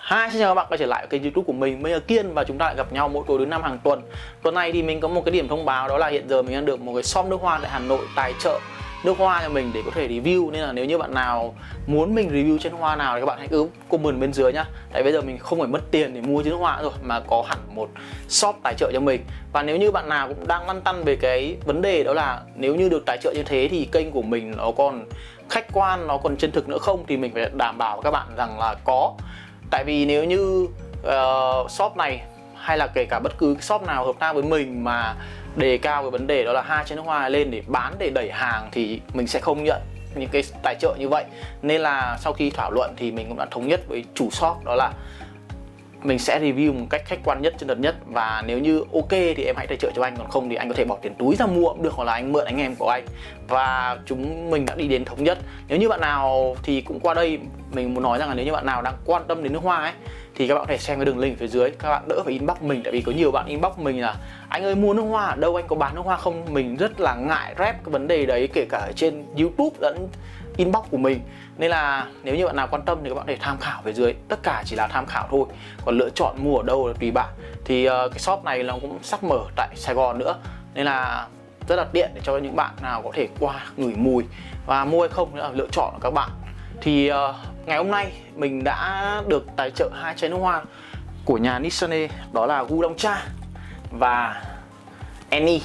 Hi, xin chào các bạn quay trở lại kênh YouTube của mình là Kiên, và chúng ta lại gặp nhau mỗi tối thứ 5 hàng tuần. Tuần này thì mình có một cái điểm thông báo, đó là hiện giờ mình đang được một cái shop nước hoa tại Hà Nội tài trợ nước hoa cho mình để có thể review, nên là nếu như bạn nào muốn mình review trên hoa nào thì các bạn hãy cứ comment bên dưới nhá. Tại bây giờ mình không phải mất tiền để mua trên nước hoa rồi, mà có hẳn một shop tài trợ cho mình. Và nếu như bạn nào cũng đang lăn tăn về cái vấn đề đó là nếu như được tài trợ như thế thì kênh của mình nó còn khách quan, nó còn chân thực nữa không, thì mình phải đảm bảo các bạn rằng là có. Tại vì nếu như shop này hay là kể cả bất cứ shop nào hợp tác với mình mà đề cao cái vấn đề đó là hai chai nước hoa lên để bán, để đẩy hàng, thì mình sẽ không nhận những cái tài trợ như vậy. Nên là sau khi thảo luận thì mình cũng đã thống nhất với chủ shop đó là mình sẽ review một cách khách quan nhất, chân thật nhất. Và nếu như ok thì em hãy tài trợ cho anh, còn không thì anh có thể bỏ tiền túi ra mua cũng được, hoặc là anh mượn anh em của anh. Và chúng mình đã đi đến thống nhất. Nếu như bạn nào thì cũng qua đây mình muốn nói rằng là nếu như bạn nào đang quan tâm đến nước hoa ấy thì các bạn có thể xem cái đường link phía dưới, các bạn đỡ phải inbox mình. Tại vì có nhiều bạn inbox mình là anh ơi mua nước hoa ở đâu, anh có bán nước hoa không. Mình rất là ngại rep cái vấn đề đấy, kể cả ở trên YouTube lẫn inbox của mình. Nên là nếu như bạn nào quan tâm thì các bạn có thể tham khảo phía dưới, tất cả chỉ là tham khảo thôi, còn lựa chọn mua ở đâu là tùy bạn. Thì cái shop này nó cũng sắp mở tại Sài Gòn nữa, nên là rất là tiện để cho những bạn nào có thể qua ngửi mùi và mua hay không nữa là lựa chọn của các bạn. Thì ngày hôm nay mình đã được tài trợ hai chai nước hoa của nhà Nissane, đó là Wulongcha và Annie.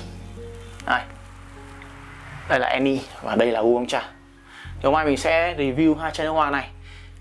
Đây là Annie và đây là Wulongcha. Thì hôm nay mình sẽ review hai chai nước hoa này.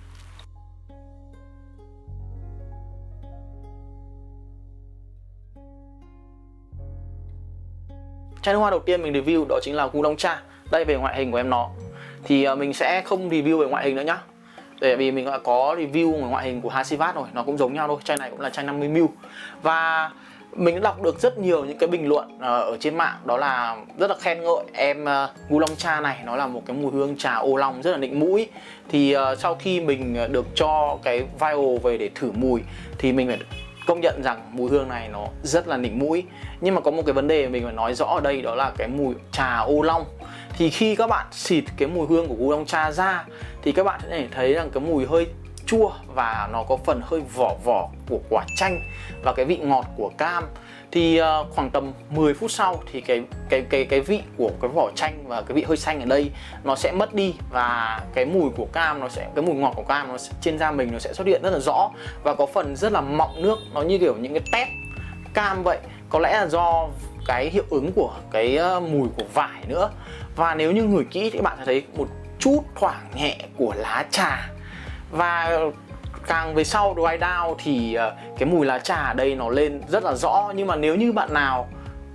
Chai nước hoa đầu tiên mình review đó chính là Wulongcha. Đây về ngoại hình của em nó. Thì mình sẽ không review về ngoại hình nữa nhá. Tại vì mình đã có review về ngoại hình của Hasivat rồi, nó cũng giống nhau thôi. Chai này cũng là chai 50ml. Và mình đã đọc được rất nhiều những cái bình luận ở trên mạng, đó là rất là khen ngợi em Wulongcha này. Nó là một cái mùi hương trà ô long rất là nịnh mũi. Thì sau khi mình được cho cái vial về để thử mùi thì mình phải công nhận rằng mùi hương này nó rất là nịnh mũi. Nhưng mà có một cái vấn đề mình phải nói rõ ở đây, đó là cái mùi trà ô long. Thì khi các bạn xịt cái mùi hương của Wulongcha ra thì các bạn sẽ thấy rằng cái mùi hơi chua và nó có phần hơi vỏ của quả chanh và cái vị ngọt của cam. Thì khoảng tầm 10 phút sau thì cái vị của cái vỏ chanh và cái vị hơi xanh ở đây nó sẽ mất đi, và cái mùi của cam cái mùi ngọt của cam nó trên da mình nó sẽ xuất hiện rất là rõ và có phần rất là mọng nước, nó như kiểu những cái tép cam vậy. Có lẽ là do cái hiệu ứng của cái mùi của vải nữa. Và nếu như ngửi kỹ thì các bạn sẽ thấy một chút thoảng nhẹ của lá trà. Và càng về sau dry down thì cái mùi lá trà ở đây nó lên rất là rõ. Nhưng mà nếu như bạn nào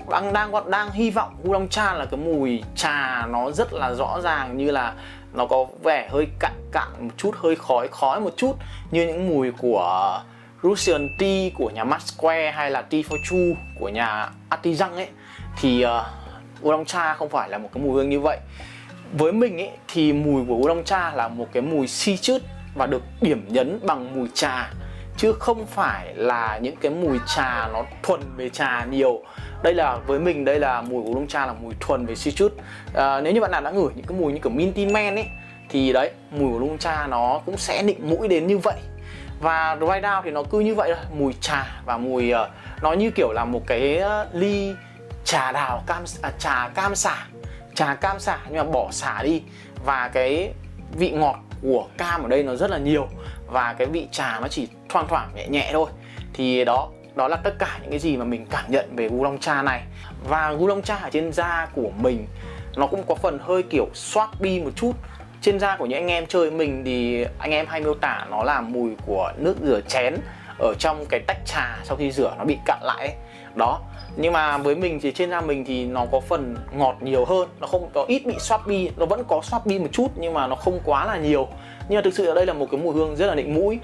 đang hy vọng Wulongcha là cái mùi trà nó rất là rõ ràng, như là nó có vẻ hơi cạn một chút, hơi khói một chút, như những mùi của Russian Tea của nhà Max Square hay là Tea for Two của nhà Artisan ấy, thì Wulongcha không phải là một cái mùi hương như vậy. Với mình ấy thì mùi của Wulongcha là một cái mùi citrus và được điểm nhấn bằng mùi trà, chứ không phải là những cái mùi trà nó thuần về trà nhiều. Đây là với mình, đây là mùi của Wulongcha là mùi thuần về citrus. Nếu như bạn nào đã ngửi những cái mùi như kiểu minty man ấy thì đấy, mùi của Wulongcha nó cũng sẽ nịnh mũi đến như vậy. Và dry down thì nó cứ như vậy thôi, mùi trà và mùi nó như kiểu là một cái ly trà đào trà cam xả nhưng mà bỏ xả đi, và cái vị ngọt của cam ở đây nó rất là nhiều và cái vị trà nó chỉ thoang thoảng nhẹ thôi. Thì đó là tất cả những cái gì mà mình cảm nhận về Wulongcha này. Và Wulongcha ở trên da của mình nó cũng có phần hơi kiểu swampy một chút. Trên da của những anh em chơi với mình thì anh em hay miêu tả nó là mùi của nước rửa chén ở trong cái tách trà sau khi rửa nó bị cạn lại ấy. Đó. Nhưng mà với mình thì trên da mình thì nó có phần ngọt nhiều hơn, nó không có ít bị swampy, nó vẫn có swampy một chút nhưng mà nó không quá là nhiều. Nhưng mà thực sự ở đây là một cái mùi hương rất là nịnh mũi.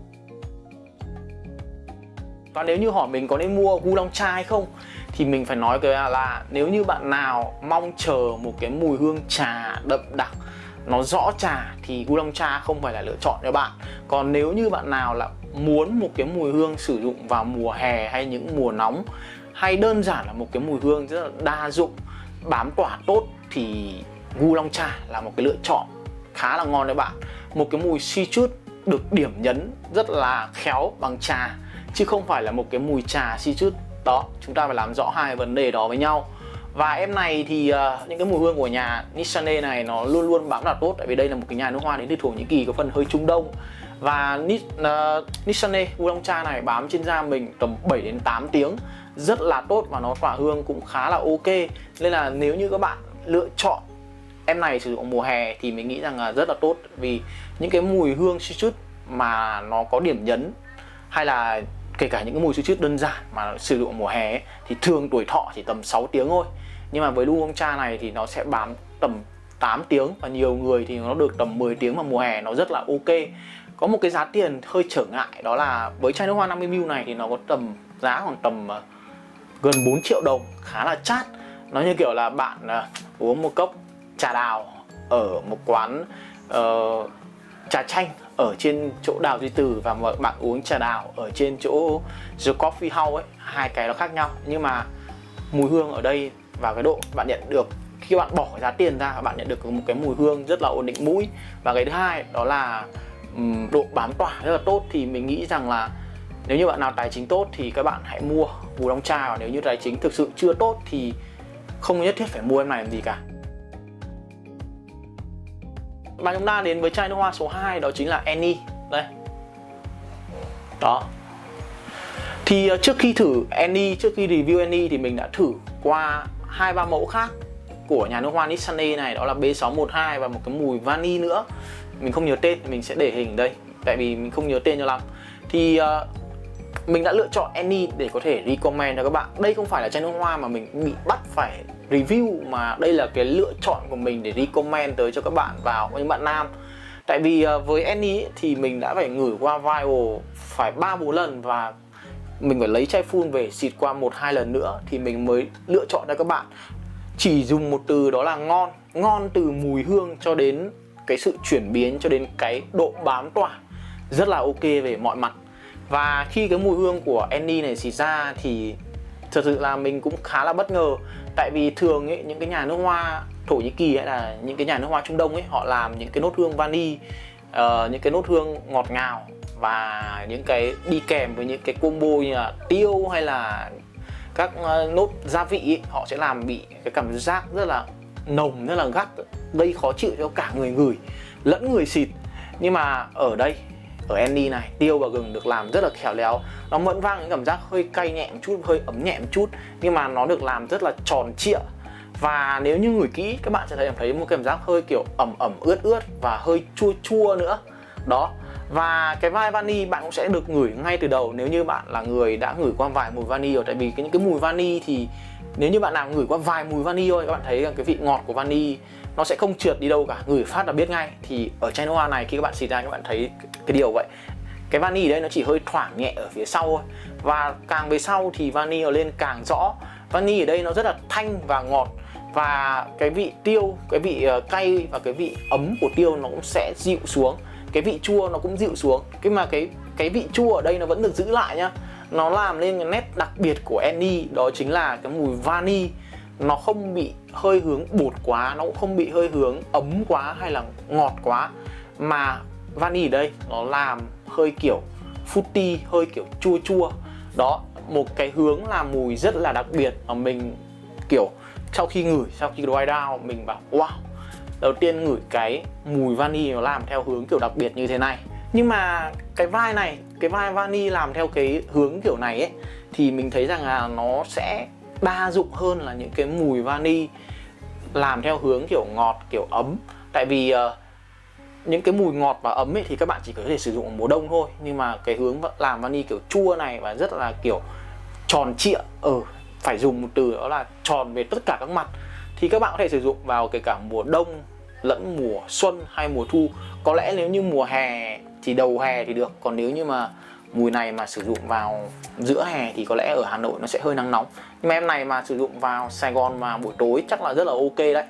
Và nếu như hỏi mình có nên mua Wulongcha hay không thì mình phải nói cái là nếu như bạn nào mong chờ một cái mùi hương trà đậm đặc, nó rõ trà, thì Wulongcha không phải là lựa chọn cho bạn. Còn nếu như bạn nào là muốn một cái mùi hương sử dụng vào mùa hè hay những mùa nóng, hay đơn giản là một cái mùi hương rất là đa dụng, bám tỏa tốt, thì Wulongcha là một cái lựa chọn khá là ngon đấy bạn. Một cái mùi citrus được điểm nhấn rất là khéo bằng trà, chứ không phải là một cái mùi trà citrus. Đó, chúng ta phải làm rõ hai vấn đề đó với nhau. Và em này thì những cái mùi hương của nhà Nissane này nó luôn luôn bám rất là tốt, tại vì đây là một cái nhà nước hoa đến từ Thổ Nhĩ Kỳ, có phần hơi Trung Đông. Và Nissane Wulongcha này bám trên da mình tầm 7 đến 8 tiếng, rất là tốt và nó tỏa hương cũng khá là ok. Nên là nếu như các bạn lựa chọn em này sử dụng mùa hè thì mình nghĩ rằng là rất là tốt, vì những cái mùi hương citrus mà nó có điểm nhấn, hay là kể cả những cái mùi citrus đơn giản mà sử dụng mùa hè ấy, thì thường tuổi thọ chỉ tầm 6 tiếng thôi. Nhưng mà với Wulongcha này thì nó sẽ bám tầm 8 tiếng, và nhiều người thì nó được tầm 10 tiếng, mà mùa hè nó rất là ok. Có một cái giá tiền hơi trở ngại, đó là với chai nước hoa 50ml này thì nó có tầm giá khoảng tầm gần 4 triệu đồng, khá là chát. Nó như kiểu là bạn uống một cốc trà đào ở một quán trà chanh ở trên chỗ Đào Duy Từ, và bạn uống trà đào ở trên chỗ The Coffee House ấy, hai cái nó khác nhau. Nhưng mà mùi hương ở đây và cái độ bạn nhận được khi bạn bỏ cái giá tiền ra, bạn nhận được một cái mùi hương rất là ổn định mũi. Và cái thứ hai đó là độ bám tỏa rất là tốt. Thì mình nghĩ rằng là nếu như bạn nào tài chính tốt thì các bạn hãy mua Wulongcha, và nếu như tài chính thực sự chưa tốt thì không nhất thiết phải mua em này làm gì cả. Và chúng ta đến với chai nước hoa số 2, đó chính là Annie. Đây. Đó. Thì trước khi thử Annie, trước khi review Annie thì mình đã thử qua 2-3 mẫu khác của nhà nước hoa Nissane này, đó là B612 và một cái mùi vani nữa. Mình không nhớ tên, mình sẽ để hình đây, tại vì mình không nhớ tên cho lắm. Thì mình đã lựa chọn Annie để có thể recommend cho các bạn. Đây không phải là chai nước hoa mà mình bị bắt phải review, mà đây là cái lựa chọn của mình để recommend tới cho các bạn vào những bạn nam. Tại vì với Annie thì mình đã phải ngửi qua vial phải 3-4 lần, và mình phải lấy chai full về xịt qua 1-2 lần nữa thì mình mới lựa chọn cho các bạn. Chỉ dùng một từ đó là ngon. Ngon từ mùi hương cho đến cái sự chuyển biến, cho đến cái độ bám tỏa, rất là ok về mọi mặt. Và khi cái mùi hương của Annie này xịt ra thì thật sự là mình cũng khá là bất ngờ. Tại vì thường ấy, những cái nhà nước hoa Thổ Nhĩ Kỳ hay là những cái nhà nước hoa Trung Đông ấy, họ làm những cái nốt hương vani, những cái nốt hương ngọt ngào, và những cái đi kèm với những cái combo như là tiêu hay là các nốt gia vị ấy, họ sẽ làm bị cái cảm giác rất là nồng, rất là gắt, gây khó chịu cho cả người ngửi lẫn người xịt. Nhưng mà ở đây, ở Annie này, tiêu và gừng được làm rất là khéo léo. Nó vẫn vang những cảm giác hơi cay nhẹ một chút, hơi ấm nhẹ một chút, nhưng mà nó được làm rất là tròn trịa. Và nếu như ngửi kỹ, các bạn sẽ thấy một cảm giác hơi kiểu ẩm ẩm, ướt ướt và hơi chua chua nữa. Đó. Và cái vai vani bạn cũng sẽ được ngửi ngay từ đầu nếu như bạn là người đã ngửi qua vài mùi vani rồi. Tại vì những cái mùi vani thì nếu như bạn nào ngửi qua vài mùi vani thôi, các bạn thấy cái vị ngọt của vani nó sẽ không trượt đi đâu cả, ngửi phát là biết ngay. Thì ở chai nước hoa này khi các bạn xịt ra, các bạn thấy cái điều vậy. Cái vani ở đây nó chỉ hơi thoảng nhẹ ở phía sau thôi, và càng về sau thì vani ở lên càng rõ. Vani ở đây nó rất là thanh và ngọt, và cái vị tiêu, cái vị cay và cái vị ấm của tiêu nó cũng sẽ dịu xuống. Cái vị chua nó cũng dịu xuống. Cái vị chua ở đây nó vẫn được giữ lại nhá. Nó làm lên cái nét đặc biệt của Annie, đó chính là cái mùi vani. Nó không bị hơi hướng bột quá, nó cũng không bị hơi hướng ấm quá hay là ngọt quá, mà vani ở đây nó làm hơi kiểu fruity, hơi kiểu chua chua. Đó, một cái hướng làm mùi rất là đặc biệt mà mình kiểu sau khi ngửi, sau khi dry down mình bảo wow, đầu tiên ngửi cái mùi vani nó làm theo hướng kiểu đặc biệt như thế này. Nhưng mà cái vai này, cái vai vani làm theo cái hướng kiểu này ấy, thì mình thấy rằng là nó sẽ đa dụng hơn là những cái mùi vani làm theo hướng kiểu ngọt, kiểu ấm. Tại vì những cái mùi ngọt và ấm ấy thì các bạn chỉ có thể sử dụng ở mùa đông thôi. Nhưng mà cái hướng làm vani kiểu chua này và rất là kiểu tròn trịa, phải dùng một từ đó là tròn về tất cả các mặt, thì các bạn có thể sử dụng vào kể cả mùa đông lẫn mùa xuân hay mùa thu. Có lẽ nếu như mùa hè thì đầu hè thì được, còn nếu như mà mùi này mà sử dụng vào giữa hè thì có lẽ ở Hà Nội nó sẽ hơi nắng nóng. Nhưng mà em này mà sử dụng vào Sài Gòn vào buổi tối chắc là rất là ok đấy.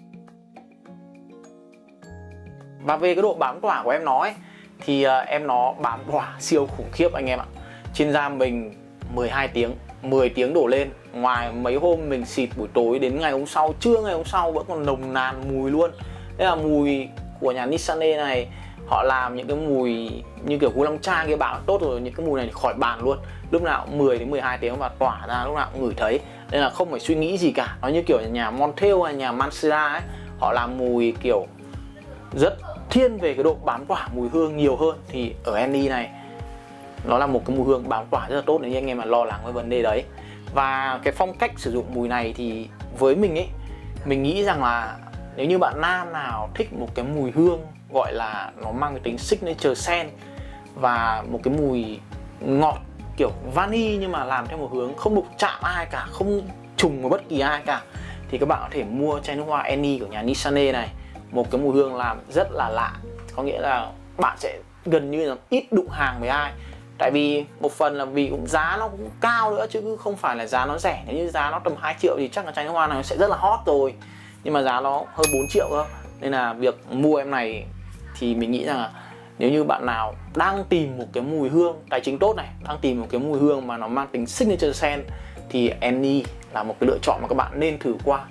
Và về cái độ bám tỏa của em nó ấy, thì em nó bám tỏa siêu khủng khiếp anh em ạ. Trên da mình 12 tiếng, 10 tiếng đổ lên. Ngoài mấy hôm mình xịt buổi tối đến ngày hôm sau, trưa ngày hôm sau vẫn còn nồng nàn mùi luôn. Đây là mùi của nhà Nissane này, họ làm những cái mùi như kiểu Gu Long Cha kia bảo tốt rồi, những cái mùi này thì khỏi bàn luôn, lúc nào cũng 10 đến 12 tiếng và tỏa ra lúc nào cũng ngửi thấy, nên là không phải suy nghĩ gì cả. Nó như kiểu nhà Montel hay nhà Mancera ấy, họ làm mùi kiểu rất thiên về cái độ bám tỏa mùi hương nhiều hơn, thì ở Annie này nó là một cái mùi hương bám tỏa rất là tốt nếu như anh em mà lo lắng với vấn đề đấy. Và cái phong cách sử dụng mùi này thì với mình ấy, mình nghĩ rằng là nếu như bạn nam nào thích một cái mùi hương gọi là nó mang cái tính signature scent và một cái mùi ngọt kiểu vani nhưng mà làm theo một hướng không đụng chạm ai cả, không trùng với bất kỳ ai cả, thì các bạn có thể mua chai nước hoa Annie của nhà Nishane này. Một cái mùi hương làm rất là lạ, có nghĩa là bạn sẽ gần như là ít đụng hàng với ai. Tại vì một phần là vì cũng giá nó cũng cao nữa chứ không phải là giá nó rẻ. Nếu như giá nó tầm 2 triệu thì chắc là chai nước hoa này sẽ rất là hot rồi, nhưng mà giá nó hơn 4 triệu cơ. Nên là việc mua em này thì mình nghĩ rằng là nếu như bạn nào đang tìm một cái mùi hương tài chính tốt này, đang tìm một cái mùi hương mà nó mang tính signature scent thì Annie là một cái lựa chọn mà các bạn nên thử qua.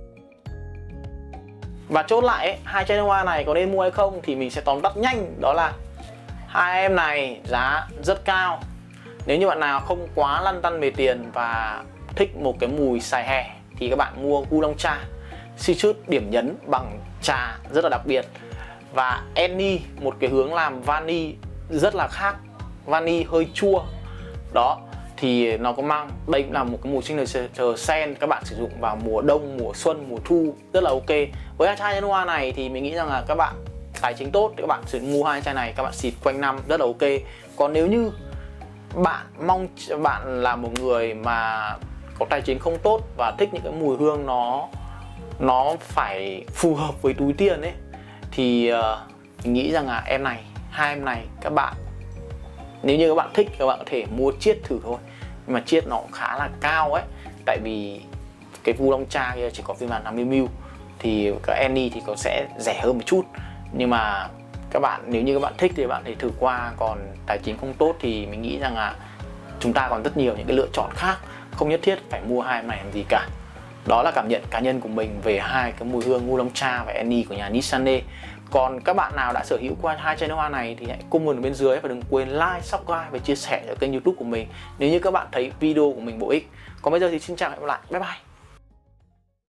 Và chốt lại ấy, hai chai nước hoa này có nên mua hay không thì mình sẽ tóm tắt nhanh, đó là hai em này giá rất cao. Nếu như bạn nào không quá lăn tăn về tiền và thích một cái mùi xài hè thì các bạn mua Gu Long Cha Citrus điểm nhấn bằng trà rất là đặc biệt, và Annie một cái hướng làm vani rất là khác, vani hơi chua đó, thì nó có mang, đây cũng là một cái mùi signature scent các bạn sử dụng vào mùa đông, mùa xuân, mùa thu rất là ok. Với hai chai nước hoa này thì mình nghĩ rằng là các bạn tài chính tốt thì các bạn sử dụng mua hai chai này, các bạn xịt quanh năm rất là ok. Còn nếu như bạn là một người mà có tài chính không tốt và thích những cái mùi hương nó phải phù hợp với túi tiền ấy, thì mình nghĩ rằng là hai em này các bạn, nếu như các bạn thích các bạn có thể mua chiết thử thôi, nhưng mà chiết nó cũng khá là cao ấy, tại vì cái Gu Long Cha kia chỉ có phiên bản 50ml, thì cái Annie thì có sẽ rẻ hơn một chút. Nhưng mà các bạn, nếu như các bạn thích thì các bạn thể thử qua, còn tài chính không tốt thì mình nghĩ rằng là chúng ta còn rất nhiều những cái lựa chọn khác, không nhất thiết phải mua hai em này làm gì cả. Đó là cảm nhận cá nhân của mình về hai cái mùi hương Gu Long Cha và Annie của nhà Nishane. Còn các bạn nào đã sở hữu qua hai chai nước hoa này thì hãy comment ở bên dưới và đừng quên like, subscribe và chia sẻ cho kênh YouTube của mình nếu như các bạn thấy video của mình bổ ích. Còn bây giờ thì xin chào và hẹn gặp lại. Bye bye.